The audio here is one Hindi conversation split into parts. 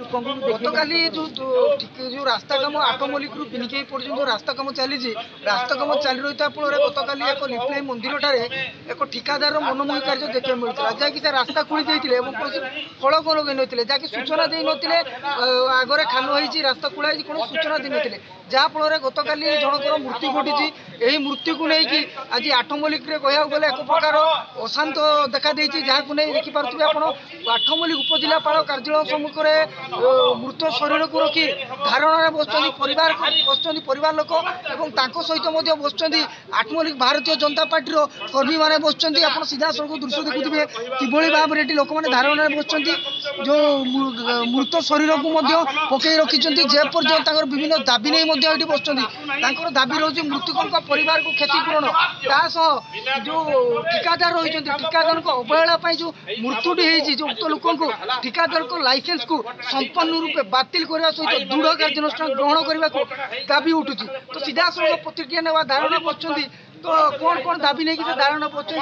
गतकाली जो रास्ता कम आठमल्लिक बिनिके पर्यटन रास्ता कम चली रास्ता कम चली रही फल गतकाली एक लिपलाइ मंदिर ठारे एक ठिकादार मनमोही कार्य देखा मिलता जहाँकि से रास्ता खोली देते फल कौन लगे नथिले जहाँकि सूचना दे नथिले आगरे खाल होती रास्ता खोला कौन सूचना दे नथिले जहाँफल गतकाली जनकर मृत्यु घटी यही मृत्यु को लेकिन आज आठमल्लिक कह गले एक प्रकार अशांत देखा देती जहाँ को नहीं देखिपे आप आठमल्लिक उपजिलापाल कार्यालय सम्मुख में मृत शरीर को रखी धारणा बसुँच परिवार लोक और सहित बसुँच आठमल्लिक भारतीय जनता पार्टी कर्मी मैंने बसुँच आप सीधा सड़क दृश्य देखुए किभली भाव में लोक मैंने धारणा बसुँच जो मृत शरीर को पकई रखिंट जेपर्यंत विभिन्न दाबी नहीं बसुँच दाबी रही मृतकों परिवार को क्षतिपूरण तासह जो ठिकादार रही ठिकादार अवहेला जो मृत्युटी जो उक्त लोक ठिकादार लाइसेंस को संपन्न रूपे बातिल करने सहित दृढ़ कार्यानुष्ठान ग्रहण करने को दाबी उठुची तो सीधा सड़क प्रतिक्रिया नेवा धारणा बसुँच तो कौन कौन दाबी नहीं कि धारणा बच्चे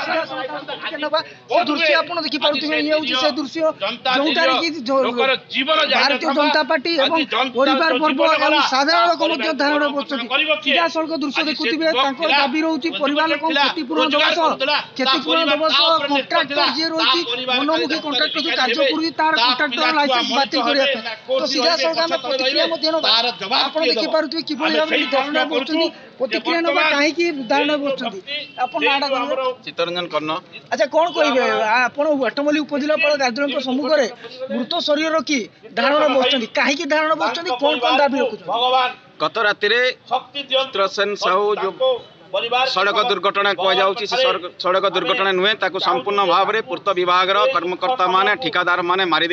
दृश्य आप देखिपे ये से दृश्य जो भारतीय जनता पार्टी परिवार पर्व और साधारण लोक धारणा बच्चे सीधा सड़क दृश्य देखुए दाबी रोचे परिवार लोक क्षतिपूरण देवा कंट्राक्टर जी रही मनमुखी कंट्राक्टर जो कार्य कर तार कंट्राक्टर लाइसेंस बातिल करने तो सीधा सड़क आम प्रतिक्रिया आप देखिपे कि धारणा बच्चे प्रतिक्रिया ना कहीं धारणा चित्तरंजन कर्ण। अच्छा कौन कहे आप आठमल्लिक उपजिलापाल कार्यालय सम्मुख में मृत शरीर रखी धारणा बसुँच कहीं धारणा बसुँच कौन कौन दाबी रखुच गत राति चित्रसेन साहू जो सड़क दुर्घटना कहुच्छी सड़क दुर्घटना नुहे ताकू संपूर्ण भाव में पूर्त विभाग कर्मकर्ता माने ठिकादार माने मारी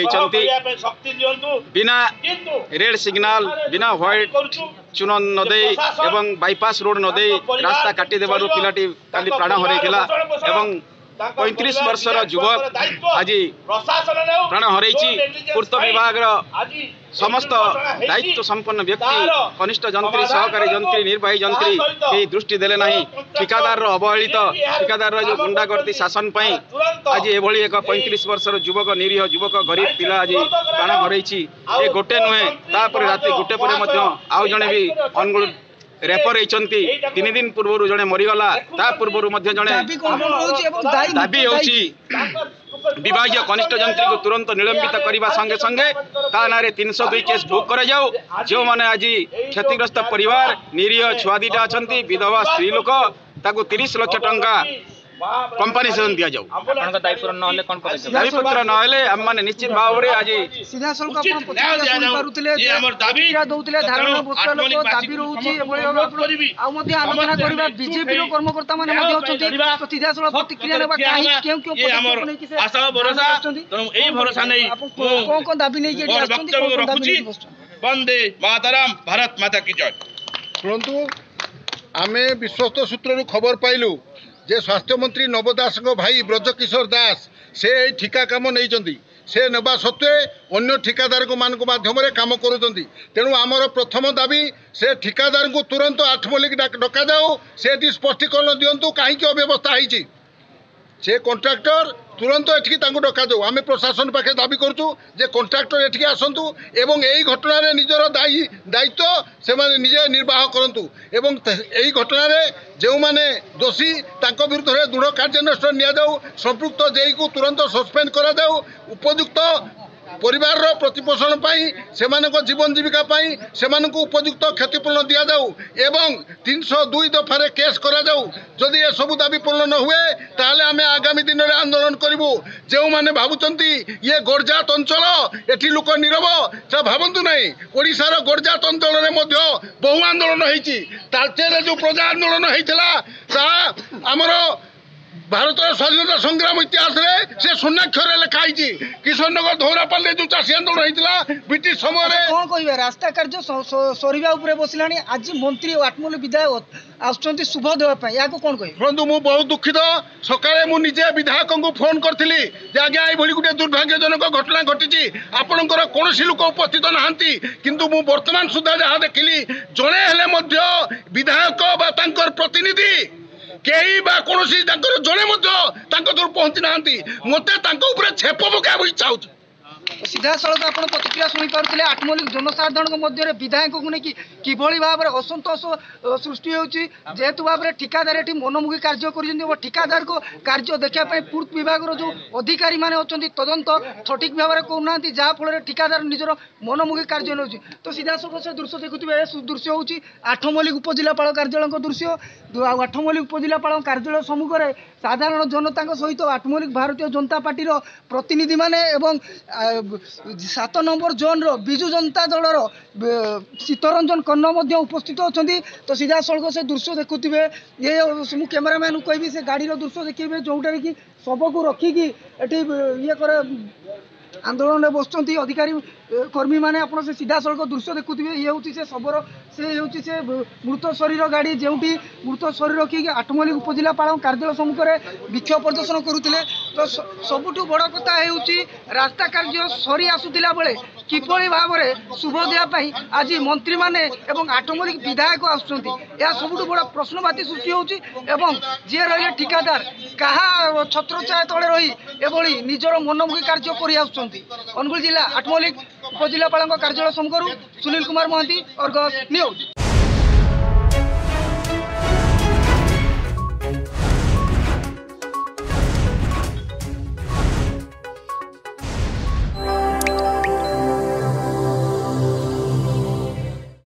बिना रेड सिग्नाल बिना व्हाइट चून नदे एवं बाईपास रोड नदे रास्ता काटी देवार पिलाटी काली प्राण हरई 35 वर्षर युवक आज प्राण हरई पूर्त विभाग समस्त दायित्व संपन्न व्यक्ति कनिष्ठ जंत्री सहकारी जंत्री निर्वाही जंत्री कई दृष्टि देले नहीं ठिकादार अवहेलित ठिकादार जो गुंडागर्दी शासन आज एभली एक 35 वर्षर युवक निरीह युवक गरीब पिला आज प्राण हरई ये गोटे नुहे तापर राति गोटे पर आउ जड़े भी अनुगुल रेफर होती 3 दिन पूर्व जड़े मरीगला ता पूर्व जड़े दाबी होची विभागीय कनिष्ठ जंत्री को तुरंत निलंबित करने संगे संगे ता ना 302 केस बुक कर जाऊ जो माने आज क्षतिग्रस्त परिवार निरीह छुआ दीटा अच्छा विधवा स्त्री लोक 30 लाख टंका कंपनीशन दि जाऊ दायित्व ना आम मैंने निश्चित भाव में आज सीधा सड़क आलोचना करवा बीजेपी कर्मकर्ता सीधा सड़क प्रतिक्रिया कौन कौन दाबी नहीं वंदे मातरम भारत माता की जय। शुणु आम विश्वस्त सूत्र खबर पाइलु जे स्वास्थ्य मंत्री नव दास भाई ब्रजकिशोर दास से ठिका कम नहीं से नेबा सत्वे अन्य ठिकादार को मान माध्यम काम करुँच तेणु आमर प्रथम दाबी से ठिकादार को तुरंत आठमल्लिक डका जाऊ से स्पष्टीकरण दिंतु कहीं अव्यवस्था होती से कंट्राक्टर तुरंत एठिकी डका जाऊ आम प्रशासन पाखे दाबी करूँ जे कंट्राक्टर एठिकी आसतु एवं यही घटना निजर दायित्व से निजे निर्वाह करूँ एवं यही घटना जो माने दोषी विरुद्ध में दृढ़ कार्यानुष्ठान नियाजाऊ संपृक्त जेई को तुरंत सस्पेंड करा जाऊ उपयुक्त परिवार प्रतिपोषण से जीवन जीविका से उपयुक्त क्षतिपूर्ण दि जाऊ एवं 302 दफार केस करा जाऊ जदि ये सब दाबी पूर्ण न हुए ताले आमे आगामी दिन में आंदोलन करूँ जो मैंने भावुंट ये गड़जात अंचल एटी लोक नीरव से भावतु नहीं ओडिशार गड़जात अंचल में बहु आंदोलन होती तालचेर जो प्रजा आंदोलन होता आमर भारत स्वाधीनता संग्राम इतिहास रे से सुनाक्षर लिखाई किशननगर धौरापाल जो चाषी आंदोलन होता ब्रिटिश समय कौन कह रास्ता कार्य सरीवा बसला आज मंत्री आठमल्लिक विधायक आसुँच शुभ देवाई या कौन कह शुणु मु बहुत दुखित सकाଳେ मु निजे विधायक को फोन करी आज्ञा ये गोटे दुर्भाग्यजनक घटना घटी आपणकर कौन लोक उपस्थित नहांती किंतु मु वर्तमान सुधा जहाँ देखिली जड़े हेले विधायक बा प्रतिनिधि कई कौन जड़े दूर पहुंची ना मत छेप पकाइब इच्छा हो सीधा सड़क आप प्रतिक्रिया शुणी पारे आठमल्लिक जनसाधारण मध्य विधायक को लेकिन किभली भाव में असंतोष सृष्टि होेतु भाव में ठिकादार ये मनमुखी कार्य कर ठिकादार को कार्य देखापी पूर्त विभाग जो अधिकारी मैंने अच्छा तदंत सठिक भाव में कहना जहाँफल ठिकादार निजर मनमुखी कार्य नौ तो सीधा सड़क से दृश्य देखुए दृश्य हूँ आठमल्लिक उपजिलापाल कार्यालय दृश्य आठमल्लिक उपजिलापाल कार्यालय सम्मुख में साधारण जनता सहित आठमल्लिक भारतीय जनता पार्टी प्रतिनिधि माने एवं 7 नंबर जोन विजु जनता दलर शीतरंजन कर्ण उपस्थित अच्छा तो सीधा सड़क से दृश्य देखुए ये मुझे कैमेरामैन को कहबी से गाड़ी दृश्य देखिए जोटार कि सबको रखिकी ये करे आंदोलन में बसुँच अधिकारी कर्मी मैंने आप सीधा सड़क दृश्य देखुए ये हूँ से शबर से मृत शरीर गाड़ी जो मृत शरीर रखिक आठमल्लिक उपजिलापाल कार्यालय सम्मुख में विक्षोभ प्रदर्शन करुले तो सबुठ बड़ कथा रास्ता कार्य सरी आसुला बेले किभली भाव में शुभ देवाई आज मंत्री मैंने आठमल्लिक विधायक आसुँच यह सबुठ बड़ प्रश्नवाची सृष्टि होची जी रही ठिकादार क्या छत्रछाया तले रही एभली निजर मनमुखी कार्य कर अनुगुल जिला आठमल्लिक उपजिलापाल कार्यालय सम्मुख सुनील कुमार महांती अर्गस न्यूज।